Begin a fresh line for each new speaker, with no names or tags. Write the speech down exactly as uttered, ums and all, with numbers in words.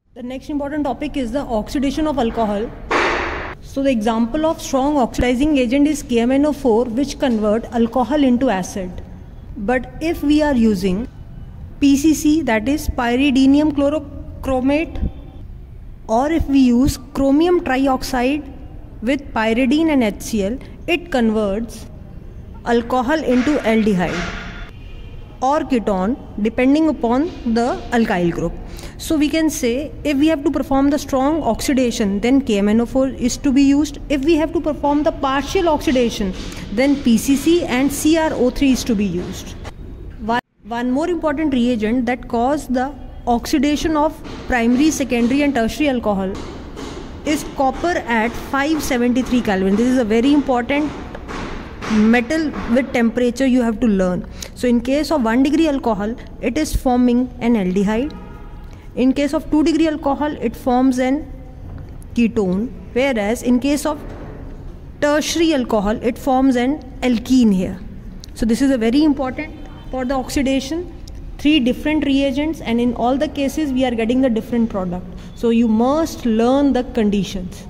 The next important topic is the oxidation of alcohol. So the example of strong oxidizing agent is K M N O four, which convert alcohol into acid. But if we are using P C C, that is pyridinium chlorochromate, or if we use chromium trioxide with pyridine and H C l, it converts alcohol into aldehyde or ketone depending upon the alkyl group. So we can say if we have to perform the strong oxidation, then K M N O four is to be used. If we have to perform the partial oxidation, then P C C and C r O three is to be used. One more important reagent that cause the oxidation of primary, secondary and tertiary alcohol is copper at five seventy-three Kelvin. This is a very important metal with temperature you have to learn. So in case of one degree alcohol, it is forming an aldehyde. In case of two degree alcohol, it forms an ketone, whereas in case of tertiary alcohol, it forms an alkene here. So this is a very important for the oxidation. Three different reagents, and in all the cases we are getting the different product. So you must learn the conditions.